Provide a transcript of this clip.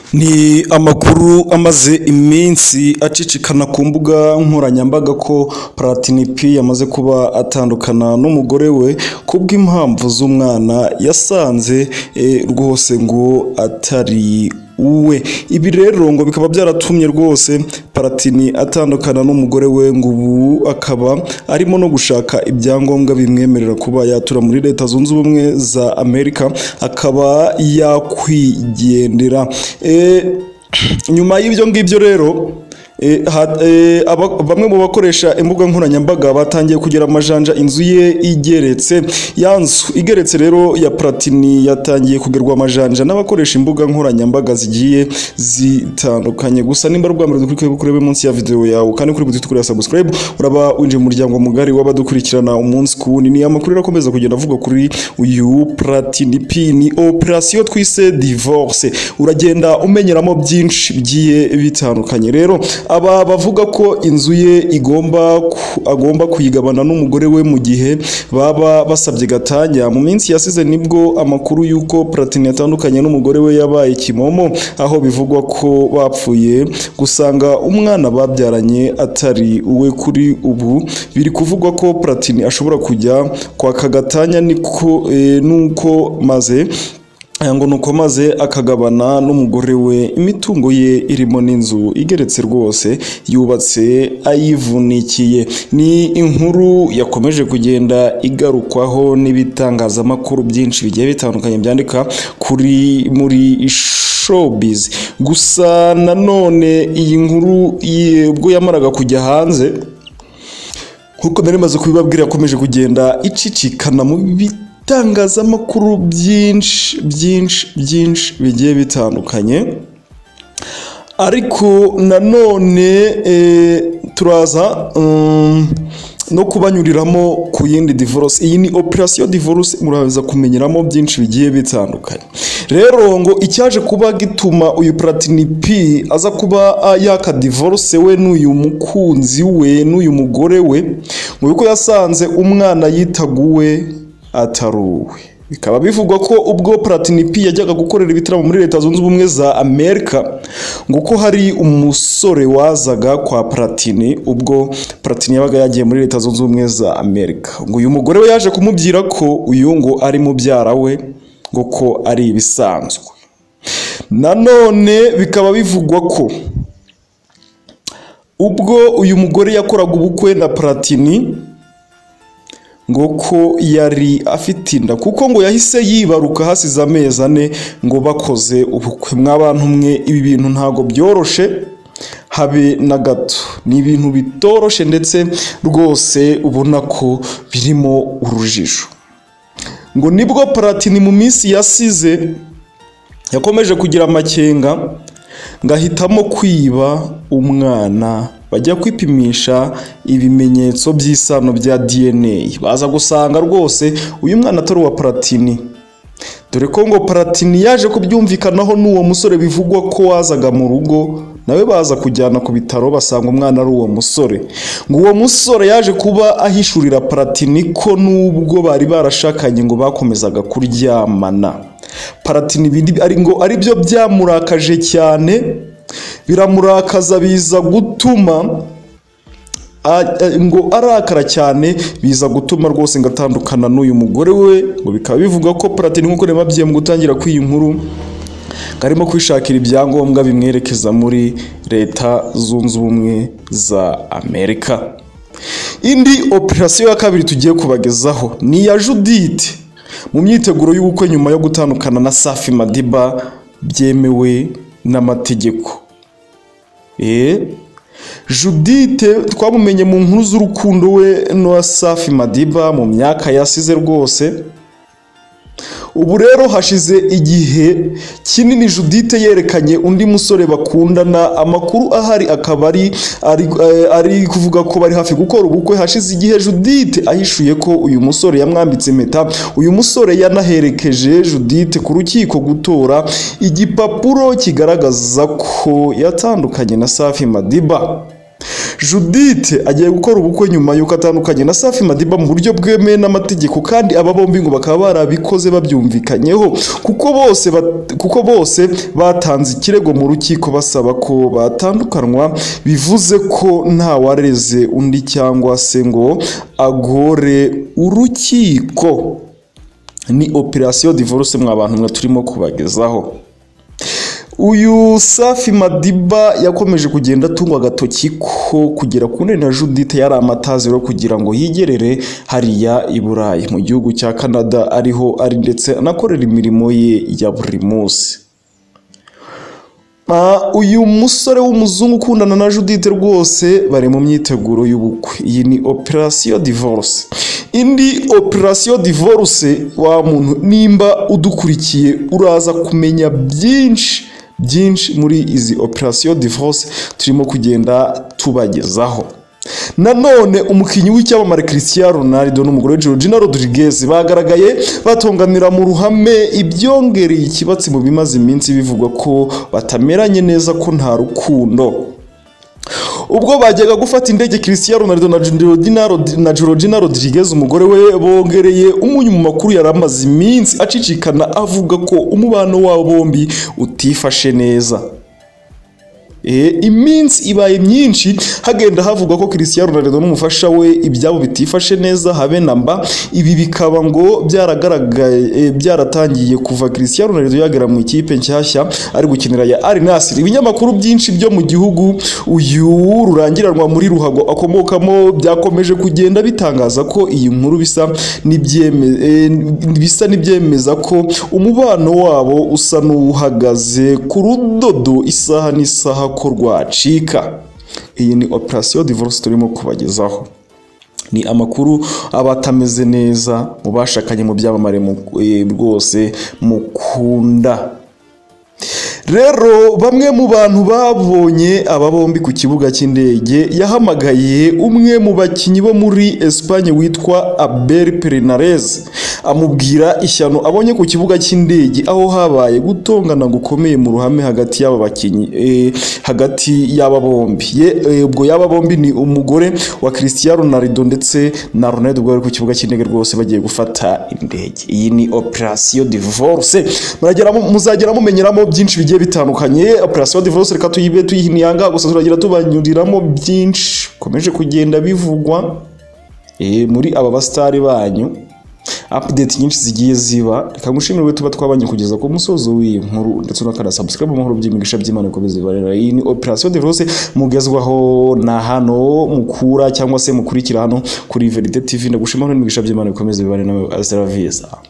Ni amakuru amaze iminsi acicikana ku mbuga nkoranyambaga ko Platini P yamaze kuba atandukana n'umugore we kubw'impamvu z'umwana yasanze rwose ngo atari uwe. Ibi rero ngo bikaba byaratumye rwose Platini atandukana n'umugore we, ngo ubu akaba arimo no gushaka ibyangombwa bimwemerera kuba yatura muri Leta Zunze Ubumwe za Amerika, akaba yakwigendera. Nyuma y'ibyo ngibyo rero bamwe mu bakoresha imbuga nkoranyambaga batangiye kugira amajanja inzu ye igeretse. Ya nzu igeretse rero ya Platini yatangiye kugerwa amajanja n'abakoresha imbuga nkoranyambaga zigiye zitandukanye. Gusa nimba rwamere dukurikire kurebe munsi ya video yawe kandi kuri buti tukuri subscribe, uraba winjiye mu muryango mugari w'abadukurikirana umunsi ku wundi. Ni amakuru rakomeza kugenda avuga kuri uyu Platini P. Ni operation twise divorce, uragenda umenyeramo byinshi bigiye bitandukanye. Rero aba bavuga ko inzu ye agomba kuyigabana n'umugore we mu gihe baba basabye gatanya. Mu minsi yasize nibwo amakuru yuko Platini yatandukanye n'umugore we yabaye kimomo, aho bivugwa ko bapfuye gusanga umwana babyaranye atari uwe. Kuri ubu biri kuvugwa ko Platini ashobora kujya kwaka gatanya nuko maze akagabana n'umugore we imitungo ye irimo n'inzu igeretse rwose yubatse ayivunikiye. Ni inkuru yakomeje kugenda igarukwaho n'ibitangazamakuru byinshi bigiye bitandukanye byandika muri showbiz. Gusa nanone iyi nkuru ubwo yamaraga kujya hanze, nkuko nari maze kubibabwira, yakomeje kugenda icicikana mu itangazamakuru byinshi bigiye bitandukanye. Ariko nanone turaza no kubanyuriramo ku yindi divorce. Iyi ni operation divorce, muraza kumenyeramo byinshi bigiye bitandukanye. Rero ngo icyaje kuba gituma uyu Platini P aza kuba yaka divorce we n'uyu mukunzi we n'uyu mugore we, ngo yuko yasanze umwana yitaguwe ataruwe. Bikaba bivugwa ko ubwo Platini P yajyaga gukorera ibitaramo muri Leta Zunze Ubumwe za Amerika, ngo ko hari umusore wazaga kwa Platini ubwo Platini yabaga yagiye muri Leta Zunze Ubumwe za Amerika. Ngo uyu mugore we yaje kumubwira ko uyu ngo ari mubyara we, ngo ko ari ibisanzwe. Nanone bikaba bivugwa ko ubwo uyu mugore yakoraga ubukwe na Platini, ngo ko yari afite inda, kuko ngo yahise yibaruka hasize amezi 4 ngo bakoze ubukwe. Mw'abantu mwe, ibi bintu ntago byoroshe habe na gato, ni ibintu bitoroshe ndetse rwose ubona ko birimo urujijo. Ngo nibwo Platini mu minsi yasize yakomeje kugira amakenga, ngahitamo kwiba umwana. Bajya kwipimisha ibimenyetso by'isano bya DNA, baza gusanga rwose uyu mwana atari uwa Platini. Dore ko ngo Platini yaje kubyumvikanaho n'uwo musore bivugwa ko wazaga mu rugo, nawe baza kujyana ku bitaro basanga umwana ari uwo musore. Ngo uwo musore yaje kuba ahishurira Platini ko nubwo bari barashakanye ngo bakomezaga kuryamana. Platini ari byo byamurakaje cyane, biramurakaza, biza gutuma ngo arakara cyane, biza gutuma rwose ngatandukana n'uyu mugore we. Ngo bikaba bivuga ko Platini nkuko nemabye mu gutangira kw'iyi nkuru karimo kwishakira ibyangombwa bimwerekeza muri Leta Zunze Ubumwe za Amerika. Indi operation ya kabiri tugiye kubagezaho ni ya Judith mu myiteguro y'ubukwe nyuma yo gutandukana na Safi Madiba byemewe n'amategeko. Judith twamumenye mu nkuru z'urukundo we no Safi Madiba mu myaka yasize rwose. Ubu rero hashize igihe kinini Judith yerekanye undi musore bakundana. Amakuru ahari akaba ari kuvuga ko bari hafi gukora ubukwe. Hashize igihe Judith ahishuye ko uyu musore yamwambitse impeta. Uyu musore yanaherekeje Judith ku rukiko gutora igipapuro kigaragaza ko yatandukanye na Safi Madiba. Judith agiye gukora ubukwe nyuma y'uko atandukanye na Safi Madiba mu buryo bwemewe n'amategeko, kandi aba bombi ngo bakaba barabikoze babyumvikanyeho kuko bose batanze ikirego mu rukiko basaba ko batandukanwa, bivuze ko nta wareze undi cyangwa se ngo agore urukiko. Ni operation divorce mw'abantu mwe turimo kubagezaho. Uyu Safi Madiba yakomeje kugenda atungwa agatoki ko kugera ku nene na Judith yari amataziro kugira ngo yigerere hariya i Burayi mu gihugu cya Canada ariho ari ndetse anakorera imirimo ye ya buri munsi. Uyu musore w'umuzungu ukundana na Judith rwose bari mu myiteguro y'ubukwe. Iyi ni operation divorce. Indi operation divorce wa muntu nimba udukurikiye uraza kumenya byinshi muri izi operation divorce turimo kugenda tubagezaho. Nanone umukinyi w'icyamamare Cristiano Ronaldo n'umugore we Georgina Rodriguez bagaragaye batonganira mu ruhame, ibyongereye ikibatsi mu bimaze iminsi bivugwa ko batameranye neza, ko nta rukundo. Ubwo bajyaga gufata indege Cristiano Ronaldo na Georgina Rodriguez umugore we bongereye umunyu mu makuru yaramaze iminsi acicikana avuga ko umubano wabo bombi utifashe neza. Iminsi ibaye myinshi hagenda havuga ko Cristiano Ronaldo n'umufasha we ibyabo bitifashe neza habe namba. Ibi bikaba ngo byaragaragaye byaratangiye kuva Cristiano Ronaldo yagera mu ikipe nshyashya ari gukinira ya Al Nassr. Ibinyamakuru byinshi byo mu gihugu uyu rurangiranwa muri ruhago akomokamo byakomeje kugenda bitangaza ko iyi nkuru bisa n'ibyemeza ko umubano wabo usa n'uhagaze ku rudodo isaha n'isaha ko rwacika. Iyi ni operation divorce turimo kubagezaho. Ni amakuru abatameze neza mu bashakanye mu byamamare rwose mukunda. Rero bamwe mu bantu babonye aba bombi ku kibuga cy'indege yahamagaye umwe mu bakinyi bo muri Espagne witwa Abel Pernarez amubwira ishyano abonye ku kibuga cy'indege aho habaye gutongana gukomeye mu ruhame hagati y'aba bakinyi hagati y'aba bombi. Ubwo y'aba bombi ni umugore wa Cristiano Ronaldo ndetse na Ronaldo bwo ku kibuga cy'indege rwose bagiye gufata indege. Iyi ni operation divorce, muzagera mumenyeramo byinshi bigiye bitandukanye. Operation divorce reka tuyihiniyanga gusa turagira tubanyuriramo byinshi komeje kugenda bivugwa muri aba bastari banyu. Update nyinshi zigiye ziba, reka ngushimire tuba twabanye kugeza ku musozo w'iyi nkuru ndetse n'akana subscribe mu nkuru by'imigisha by'Imana ko bizibarera. Iyi ni operation divorce mugezwaho na hano mukura cyangwa se mukurikira hano kuri Verite TV. Ndagushimira n'imigisha by'Imana bikomeze bibane nawe. Azravisa.